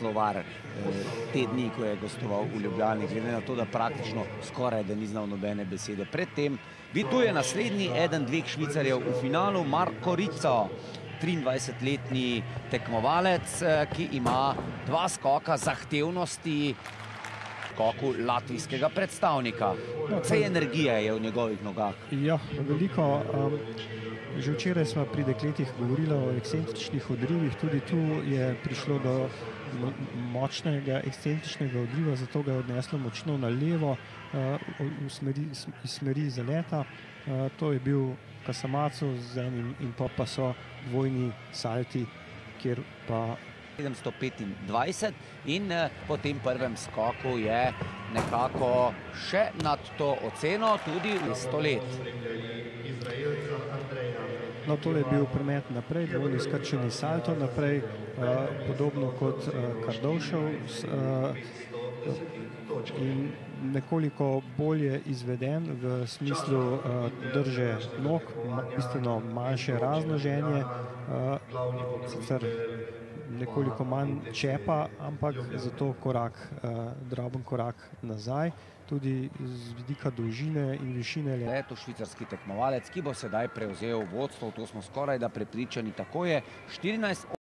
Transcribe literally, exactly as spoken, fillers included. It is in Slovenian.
slovar te dni, ko je gostoval v Ljubljani, glede na to, da praktično skoraj da ni znal nobene besede. Predtem vituje naslednji eden dveh Švicarjev v finalu, Marko Rico, triindvajsetletni tekmovalec, ki ima dva skoka zahtevnosti skoku latvijskega predstavnika. Vse energije je v njegovih nogah. Ja, veliko. Že včeraj smo pri dekletih govorili o ekscentričnih odrivih, tudi tu je prišlo do močnega ekscentričnega odriva, zato ga je odneslo močno na levo v smeri, iz smeri zaleta. To je bil Casamazzov z enim in pa pa so dvojni salti, kjer pa sedemsto petindvajset in po tem prvem skoku je nekako še nad to oceno tudi v sto let. No, tole je bil premet naprej, dvojni skrčeni salto naprej, podobno kot Kardovšev in nekoliko bolje izveden v smislu drže nog, bistveno manjše raznoženje, sicer nekoliko manj čepa, ampak zato korak, droben korak nazaj, tudi z vidika dolžine in višine. Je to švicarski tekmovalec, ki bo sedaj prevzel vodstvo, to smo skoraj da prepričani, tako je štirinajst